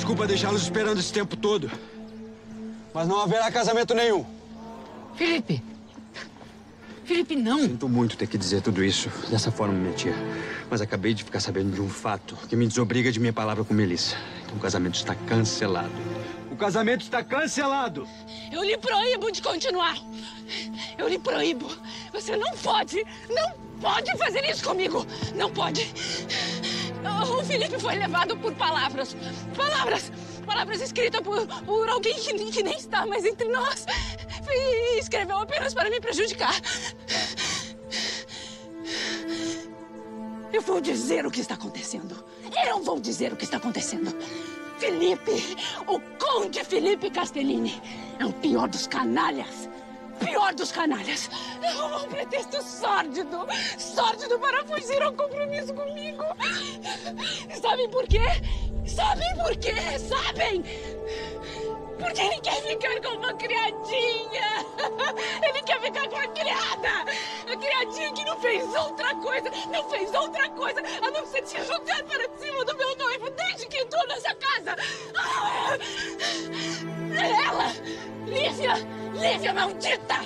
desculpa deixá-los esperando esse tempo todo. Mas não haverá casamento nenhum. Felipe! Felipe, não! Sinto muito ter que dizer tudo isso dessa forma, minha tia. Mas acabei de ficar sabendo de um fato que me desobriga de minha palavra com Melissa. Então o casamento está cancelado. O casamento está cancelado! Eu lhe proíbo de continuar! Eu lhe proíbo! Você não pode fazer isso comigo! Não pode! O Felipe foi levado por palavras. Palavras escritas por alguém que nem está mais entre nós. E escreveu apenas para me prejudicar. Eu vou dizer o que está acontecendo. Eu vou dizer o que está acontecendo. Felipe, o Conde Felipe Castellini, é o pior dos canalhas. Pior dos canalhas. É um pretexto sórdido para fugir ao compromisso comigo. Sabem por quê? Sabem? Porque ele quer ficar com uma criadinha. Ele quer ficar com a criada. A criadinha que não fez outra coisa a não ser se jogar para cima do meu noivo desde que entrou nessa casa. Ela, Lívia, maldita!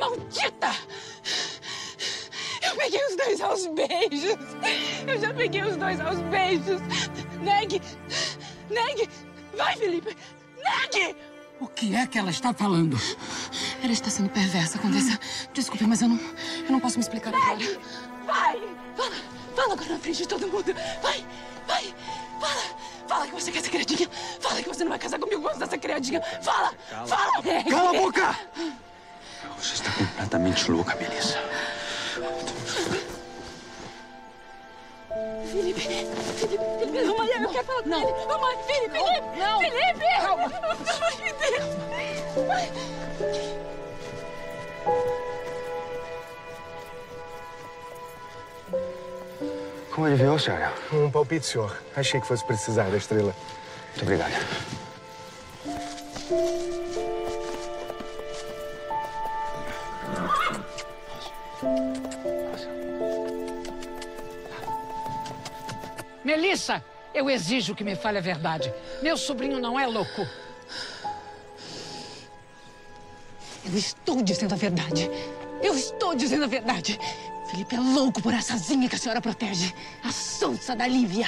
Eu peguei os dois aos beijos. Eu já peguei os dois aos beijos. Negue! Vai, Felipe! Negue! O que é que ela está falando? Ela está sendo perversa, Condessa. Desculpe, mas eu não posso me explicar agora. Vai! Fala agora na frente de todo mundo. Vai! Fala que você quer essa criadinha. Fala que você não vai casar comigo por causa dessa criadinha. Fala! Cala a boca! Você está completamente louca, Melissa. Felipe, mamãe, eu quero falar com ele. Mamãe, Felipe! Calma. Ai, Deus. Como adivinhou, senhora? Um palpite, senhor. Achei que fosse precisar da estrela. Muito obrigado. Melissa, eu exijo que me fale a verdade. Meu sobrinho não é louco. Eu estou dizendo a verdade. Felipe é louco por essa zinha que a senhora protege. A sonsa da Lívia.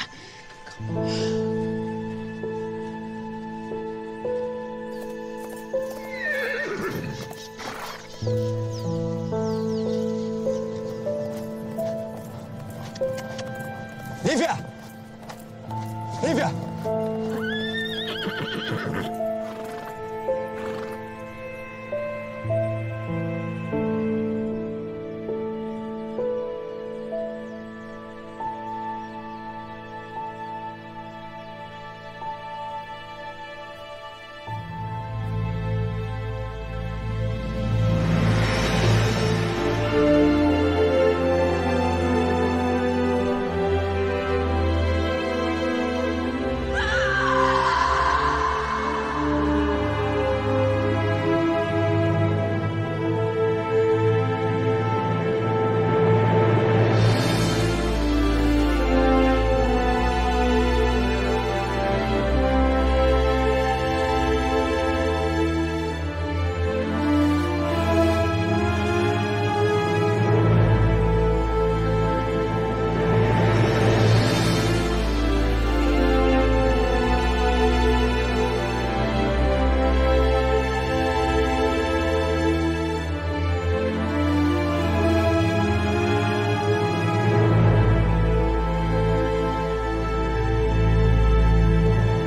Lívia!